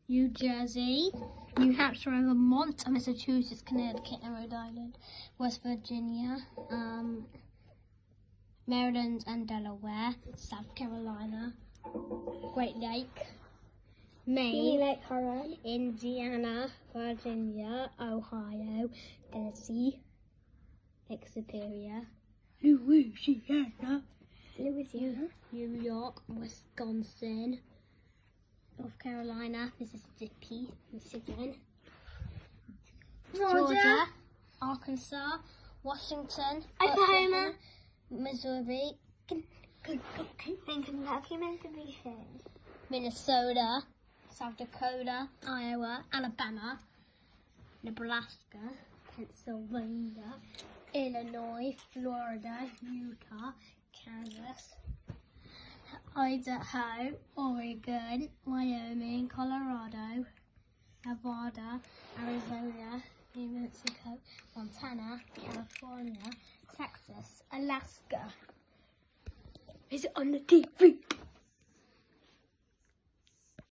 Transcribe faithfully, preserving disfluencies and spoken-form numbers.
New Jersey, New Hampshire, Vermont, Massachusetts, Connecticut, and Rhode Island, West Virginia, um, Maryland and Delaware, South Carolina, Great Lake, Maine, Lake Huron, Indiana, Virginia, Ohio, Tennessee, Lake Superior, Louisiana, Louisiana, New York, Wisconsin, North Carolina, Mississippi, Michigan, Georgia, Georgia, Arkansas, Washington, Oklahoma, Missouri, Kentucky, meant to be here. Minnesota, South Dakota, Iowa, Alabama, Nebraska, Pennsylvania, Illinois, Florida, Utah, Kansas, Idaho, Oregon, Wyoming, Colorado, Nevada, Arizona, New Mexico, Montana, California, Texas, Alaska. Is it on the T V?